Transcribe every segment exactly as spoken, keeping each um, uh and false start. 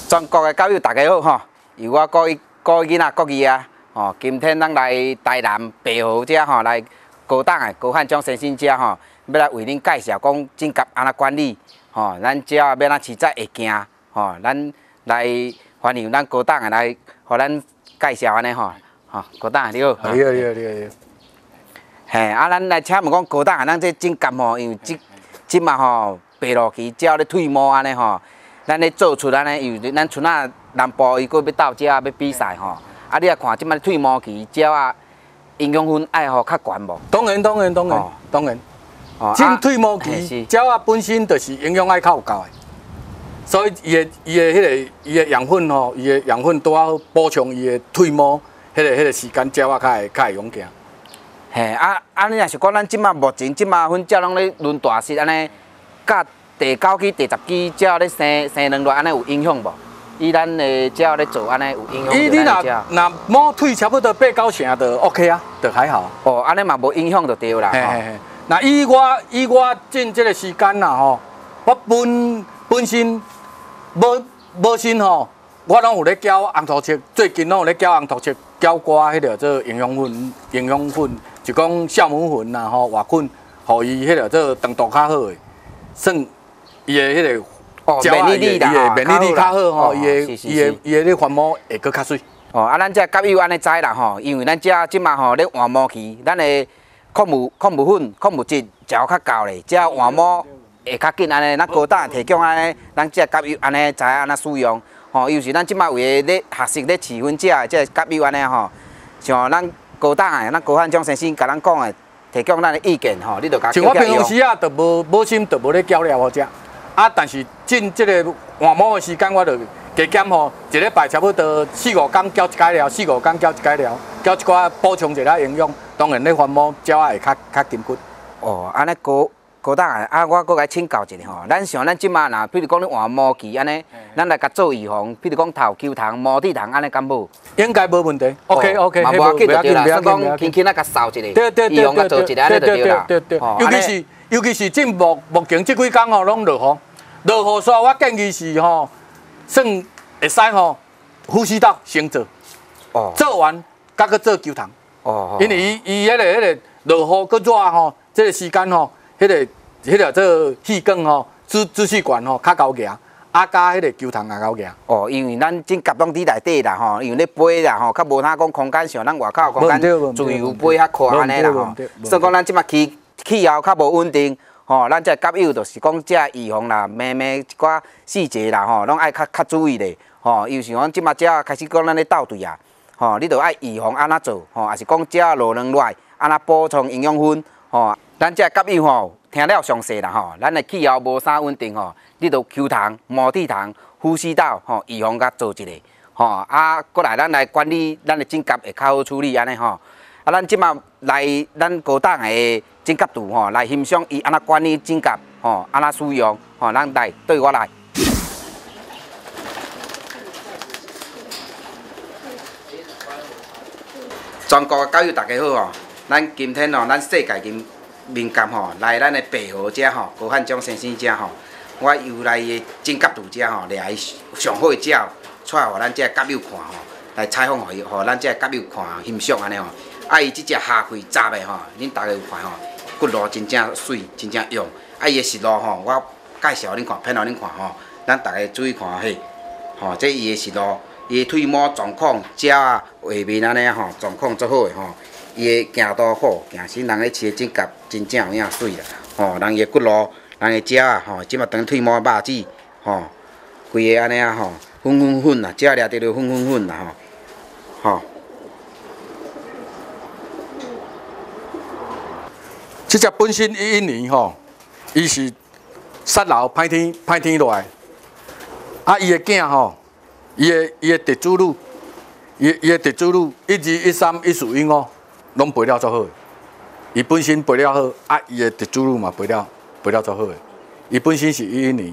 全国的教友大家好吼，由我各位各位囡仔国语啊，吼，今天咱来台南北河遮吼，来高档的高汉江先生遮吼，要来为恁介绍讲整甲安怎管理，吼，咱遮要安怎饲才会行，吼，咱来欢迎咱高档的来，互咱介绍安尼吼，吼，高档你好， 你好你好你好你好。 嘿，啊，咱来请问讲高档的咱这整甲吼，因为即即嘛吼白露期，只要咧退毛安尼吼。 咱咧做出安尼，因为咱村仔南部伊个要到遮要比赛吼，啊，你啊看即摆退毛期，鸟啊营养分爱吼较悬无？ 当然当然当然当然， 哦， 进退毛期，鸟啊本身就是营养爱较有够的，所以伊的伊的迄个伊的养分吼，伊的养分拄好补充伊的退毛，迄个迄个时间鸟啊较会较会勇行。 嘿，啊啊，你若是讲咱即摆目前即摆阮鸟拢咧轮大室安尼，甲 第九期、第十期，鸟咧生生两落，安尼有影响无？以咱的鸟咧做安尼有影响？ 伊你若若毛退差不多八九成就 OK 啊，就还好。 哦，安尼嘛无影响就对啦。 嘿嘿嘿。那以我以我进这个时间啦吼，我本本身无无身吼，我拢有咧搅红土色，最近拢有咧搅红土色，搅寡迄个做营养粉、营养粉，就讲酵母粉啦吼，活粉，互伊迄个做长度较好诶，算。 伊的迄个哦，免疫力啦， 免疫力较好吼，伊的伊的伊的咧繁毛会搁较水。 哦，啊，咱这甲友安尼知啦吼，因为咱这即马吼咧换毛期，咱的矿物矿物粉、矿物质食较够咧，这换毛会较紧安尼，咱高档提供安尼，咱这甲友安尼知安怎使用。吼，尤其咱即马为咧学习咧饲粉这这甲友安尼吼，像咱高档的，咱高汉江先生甲咱讲的，提供咱的意见吼，你就甲像我平常时啊，就无无心，就无咧搅了好食。 啊，但是进这个换毛的时间，我就加减吼，一礼拜差不多四五天搅一解了，四五天搅一解了，搅一寡补充一下营养。当然咧，换毛鸟仔会较较紧骨。 哦，安尼高高档的啊，我搁来请教一下吼。咱像咱即马若，比如讲你换毛期安尼，咱来甲做预防，比如讲头球虫、毛地虫安尼敢无？ 应该无问题。OK OK， 嘛无要紧就对啦，所以讲轻轻啊甲扫一下， 对对对对对对对对对。尤其是尤其是进目目前即几工吼，拢落雨。 落雨煞，我建议是吼，算会使吼，呼吸道先做，哦，做完才去做球虫，哦，因为伊伊迄个迄个落雨搁热吼，这个时间吼，迄个迄个做气管吼，支支气管吼较高行，啊加迄个球虫也高行。哦， 因为咱真夹拢伫内底啦吼，因为咧飞啦吼，较无通讲空间像咱外口空间自由飞较快安尼啦吼，所以讲咱即马气气候较无稳定。 吼，咱这甲友就是讲这预防啦，慢慢一寡细节啦，吼，拢爱较较注意咧。吼，尤其讲即马只开始讲咱咧斗阵啊，吼，你着爱预防安怎做，吼，也是讲只落卵落来安怎补充营养分，吼，咱这甲友吼听了详细啦，吼，咱的气候无啥稳定吼，你着球虫、毛地虫、呼吸道吼预防甲做一个，吼，啊，过来咱来管理咱的整甲会较好处理安尼吼。 啊，咱即马来咱高档的整甲度吼，来欣赏伊安怎管理整甲吼，安怎使用吼，咱来对我来。全国的教友大家好吼，咱今天吼，咱世界金面鉴吼，来咱的北河遮吼，高汉江先生遮吼，我由来的整甲度遮吼，来上好的鸟，出来互咱遮教友看吼，来采访互伊，互咱遮教友看欣赏安尼吼。 啊，伊即只虾开杂的吼，恁大家有看吼，骨路真正水，真正用。啊，伊的食路吼，我介绍恁看，片互恁看吼，咱大家注意看嘿。吼，这伊的食路，伊的腿毛状况，脚啊下面安尼吼，状况足好的吼。伊的行道好，行身人咧饲的指甲真正有影水啦。吼，人伊的骨路，人的脚啊吼，即马当腿毛肉子吼，规个安尼啊吼，粉粉粉啦，脚掠着着粉粉粉啦吼，吼。 即只本身伊一年吼，伊是雪流歹天歹天落来，啊，伊的囝吼，伊的伊的弟子女，伊伊的弟子女一二一三一四一五，拢培了足好。伊本身培了好，啊，伊的弟子女嘛培了培了足好。伊本身是伊一年，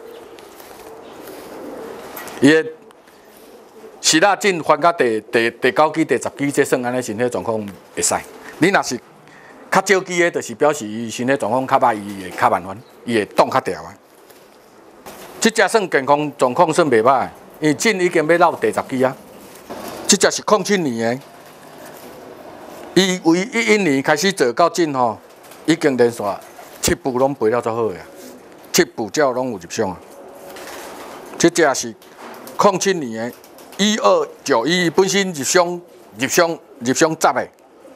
伊的是啦，进翻到第第第九期、第十期，这算安尼身体状况会使。你若是 较少机的，就是表示伊身体状况较歹，伊会较麻烦，伊会冻较掉啊。即只算健康状况算袂歹， 因为进已经要落第十支啊。这只是零七年的，伊为一一年开始做到进吼，已经连续七部拢赔了足好个啊，七部鸟拢有入赏啊。这只是零七年的一二九一，本身入赏入赏入赏十个。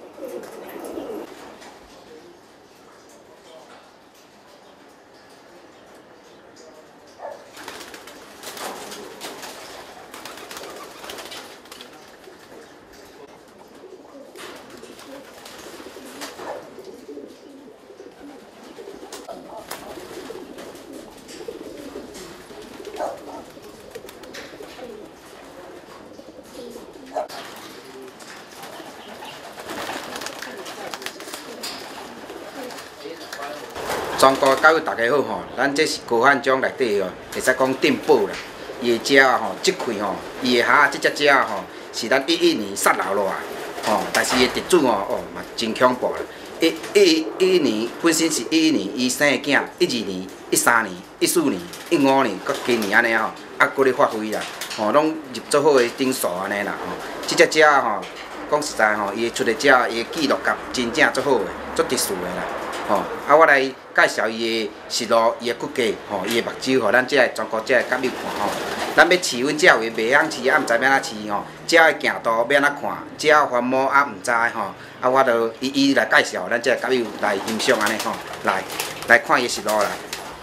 全国教育大家好吼，咱这是高汉庄内底哦，会使讲进步啦。伊的只啊吼，即块吼，伊的虾即只只啊吼，是咱一一年杀留落来，吼，但是伊的特主哦，哦嘛真恐怖啦。一一一年本身是一一年伊生的囝，一二年、一三年、一四年、一五年，搁今年安尼吼，啊，搁咧发挥啦，吼，拢入做好的顶数安尼啦，吼，即只只啊吼，讲实在吼，伊出的只伊的记录甲真正足好的，足特殊的啦。 吼，啊，我来介绍伊的实路，伊的骨架，吼，伊的目睭，互咱这个全国这个甲友看吼。咱要饲阮只话袂晓饲，啊，毋知要安怎饲吼。只的行道要安怎看，只的繁毛啊，毋知吼。啊，我著一一来介绍咱这个甲友来欣赏安尼吼，来来看伊的实路啦。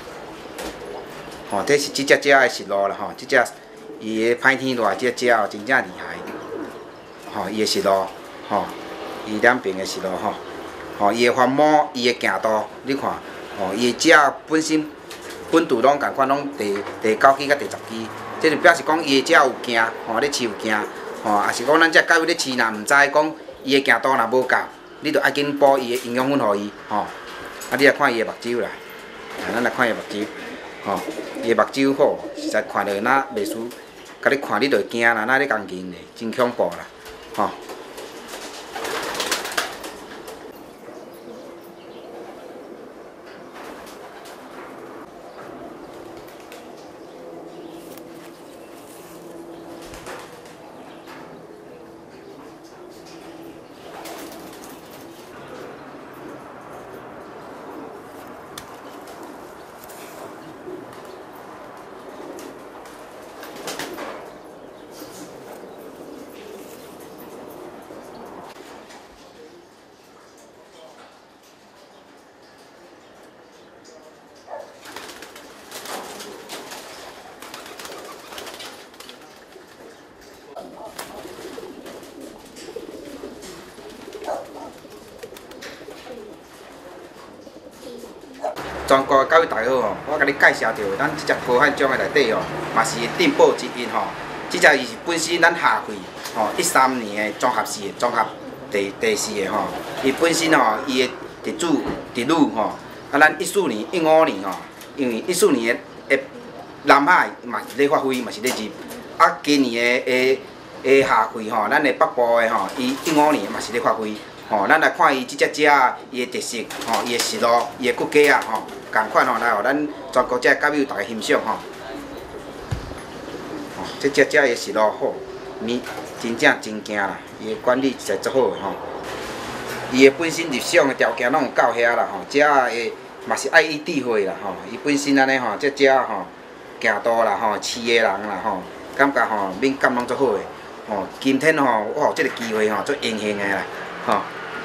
吼，这是即只只的实路啦吼，即只伊的歹天热，即只只哦真正厉害。吼，伊的实路，吼，伊两边的实路吼。 吼，伊的繁毛，伊的行道，你看，吼，伊的只本身本土拢共款，拢第第九支甲第十支，这就表示讲伊的只有行，吼，咧饲有行，吼，也是讲咱只教育咧饲，若毋知讲伊的行道若无够，你着爱紧补伊的营养粉互伊，吼，啊，你来看伊的目睭啦，啊，咱来看伊的目睭，吼，伊的目睭好，实在看着若袂输，甲你看你着会惊啦，若咧共认的，真恐怖啦，吼。 全国教育大家好吼，我甲你介绍着咱即只高汉庄的内底哦，嘛是进步之一吼。即只伊是本身咱下开吼，一三年的综合试的综合第第四个吼，伊本身吼伊的特主特女吼，啊咱一四年、一五年吼，因为一四年的的南海嘛是咧发挥，嘛是咧入，啊今年的的的下开吼，咱的北部的吼，伊一五年嘛是咧发挥。 吼，咱来看伊即只只伊的特色，吼，伊的实路，伊的骨架啊，吼，共款吼，来互咱全国这教友大家欣赏吼。吼，即只只的实路好，面真正真惊啦，伊的管理实在足好的吼。伊的本身入赏的条件拢有够遐啦，吼，只的嘛是爱伊智慧啦，吼，伊本身安尼吼，即只吼行道啦，吼，饲的人啦，吼，感觉吼敏感拢足好的，吼，今天吼我有即个机会吼，足荣幸的啦。 吼，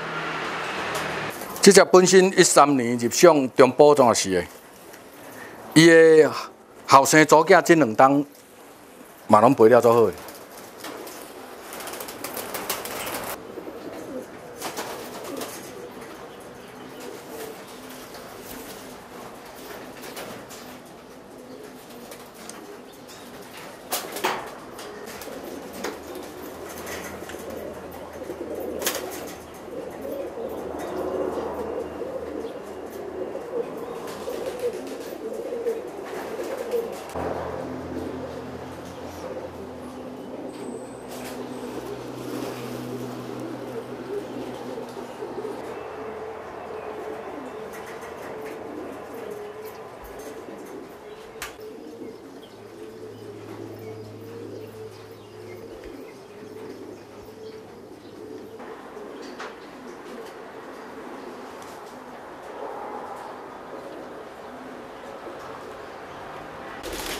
这只本身一三年入赏中部总是的，伊的后生祖囝这两档嘛拢赔了足好的。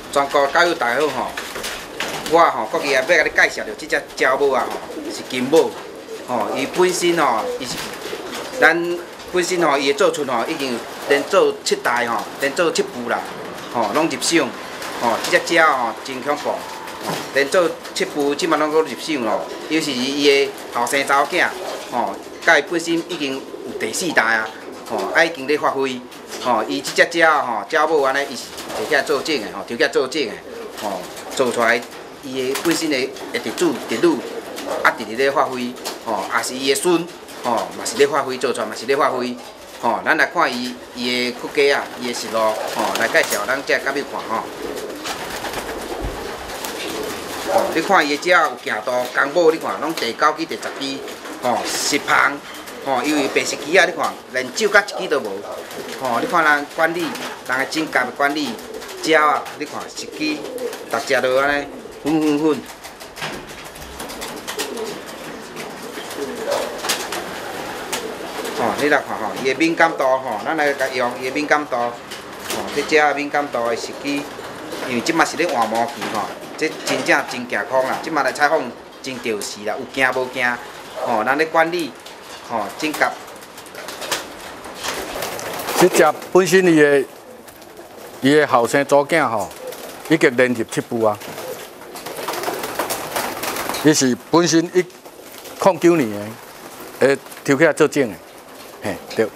全国教育大家好吼，我吼国计也要甲你介绍着即只鸟母啊吼，是金母吼，伊本身吼，伊是咱本身吼，伊的做出吼已经连做七代吼，连做七部啦，吼，拢入赏吼，即只鸟吼真恐怖。 连做七部，即马拢搁入赏咯。尤其是伊的后生查某囝，吼，甲伊本身已经有第四代啊，吼，啊已经咧发挥，吼，伊即只鸟吼，鸟母安尼，伊是摕起来做种的，吼，摕起来做种的，吼，做出来伊的本身的的直主直女，啊，直直咧发挥，吼，也是伊的孙，吼，嘛是咧发挥，做出来嘛是咧发挥，吼，咱来看伊伊的骨架啊，伊的实路，吼，来介绍咱遮甲友看吼。 哦，你看伊个鸟有行道，公母你看拢第九支、第十支，吼、哦，实芳，吼、哦，因为白石鸡啊，你看连手甲一支都无，吼、哦，你看人管理，人个真甲的管理，鸟啊，你看一支，逐只都安尼粉粉粉。哦，你来看吼，伊个敏感度吼，咱来甲用伊个敏感度，吼、哦，这鸟个敏感度的实机，因为即马是咧换毛期吼。 这真正真惊恐啦！即马来采访真着实啦，有惊无惊？吼，咱咧管理，吼，真夹。 这只本身伊个伊个后生组囝吼，已经连入七部啊。伊是本身一零九年的，诶，抽起来做种的，嘿，对。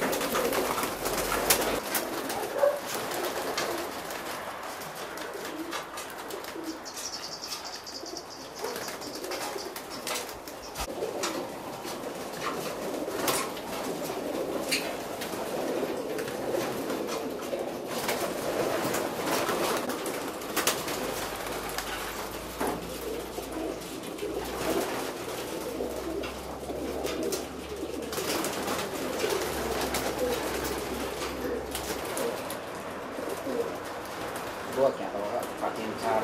我行到啊，发真差咧。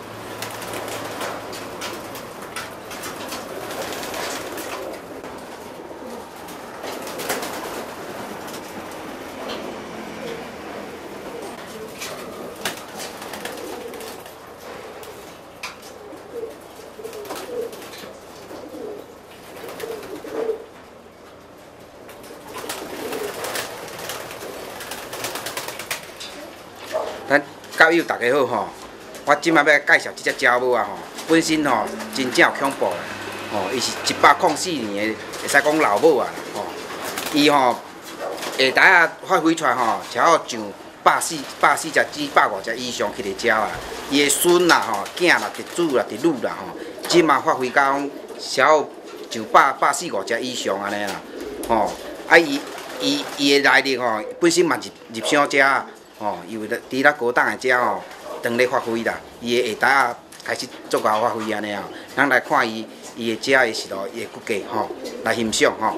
咱教友大家好吼，我即摆要介绍即只鸟母啊吼，本身吼真正有恐怖的，吼，伊是一百零四年的，会使讲老母啊，吼，伊吼下台啊发挥出来吼，超好上百四百四十只、百五十以上起个鸟啊，伊的孙啦吼、囝啦、侄子啦、侄女啦吼，即马发挥到讲超好上百百四五只以上安尼啦，吼，啊伊伊伊的内力吼，本身嘛入入赏只。 哦，因为伫咱高档的只吼，当咧发挥啦，伊的下台啊开始足够发挥安尼啊，咱来看伊伊的只的实路，伊的骨架吼，来欣赏吼。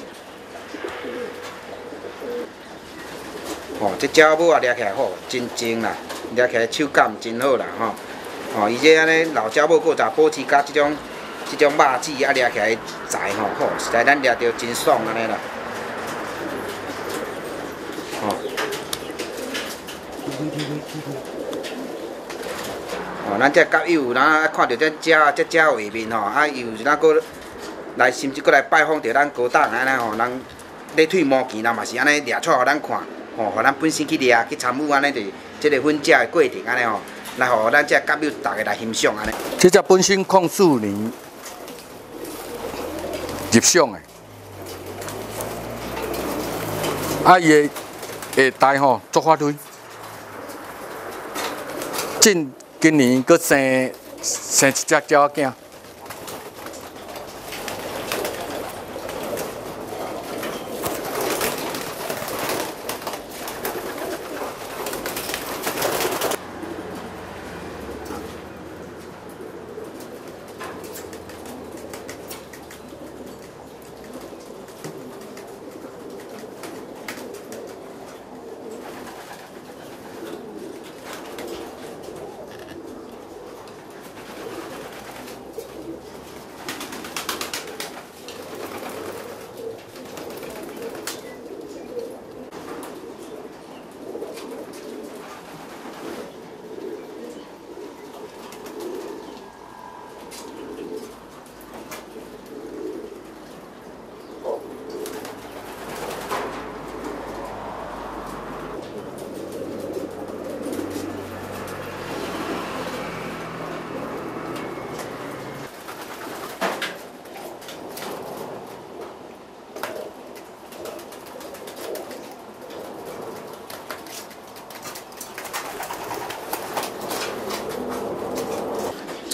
哦，这鸟母啊，掠起来好，真静啦，掠起来手感真好啦吼。哦，伊这安尼老鸟母，搁有保持甲即种即种肉质啊，掠起来材吼好，实在咱掠着真爽安尼啦。哦。 哦，咱这教友，咱看到这鸟，这鸟画面吼，啊，又咱搁来，甚至搁来拜访着咱高档安尼吼，人咧退毛钱啦，嘛是安尼掠出互咱看，吼，互咱本身去掠，去参与安尼着即个分食的过程安尼吼，来互咱这教友大家来欣赏安尼。 这只本身零四年入赏的，啊，伊的下台吼足发挥。 今今年佫生生一只鸟仔。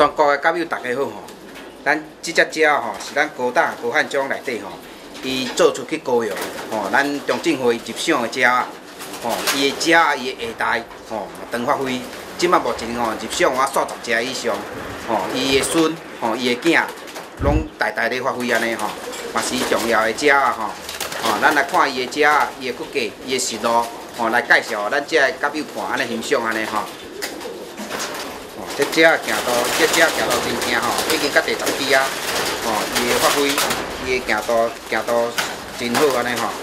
全国的教友大家好吼，咱即只只吼是咱高档高汉庄内底吼，伊做出去高雄吼，咱中政府入赏的只啊，吼，伊的只伊的下台吼，长发挥，即摆目前吼入赏我数十只以上，吼，伊的孙吼，伊的囝，拢代代咧发挥安尼吼，嘛是重要的只啊吼，吼，咱来看伊的只啊，伊的骨架，伊的实路，吼，来介绍咱只的教友看安尼欣赏安尼吼。 这只行道，这只行道真正吼，已经到第十支啊！吼，伊的发挥，伊的行道行道真好安尼吼。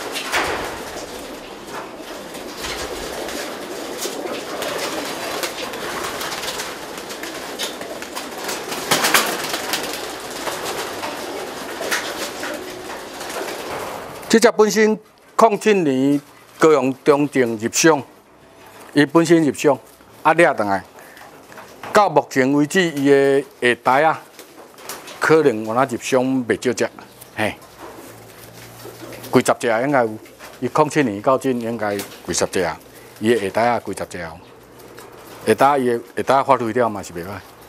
这只本身零七年高雄中正入赏，伊本身入赏，啊掠倒来。 到目前为止，伊的下台啊，可能我那入赏袂少只，嘿，几十只应该有。伊零七年到今应该几十只啊，伊的下台啊几十只哦。下台伊的下台发挥了嘛是袂歹。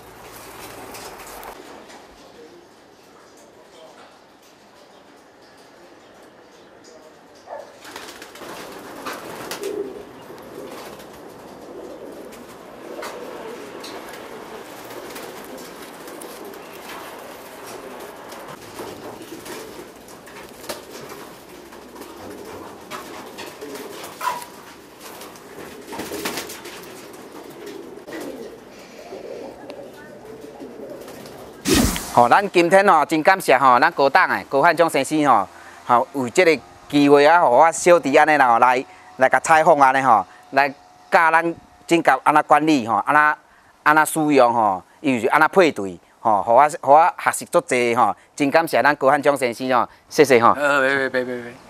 吼，咱今天吼真感谢吼，咱高档的高汉庄先生吼，吼为这个机会啊，互我小弟安尼啦，来来甲采访安尼吼，来教咱真甲安那管理吼，安那安那使用吼，又是安那配对吼，互我互我学习足济吼，真感谢咱高汉庄先生吼，谢谢吼。 呃，别别别别别。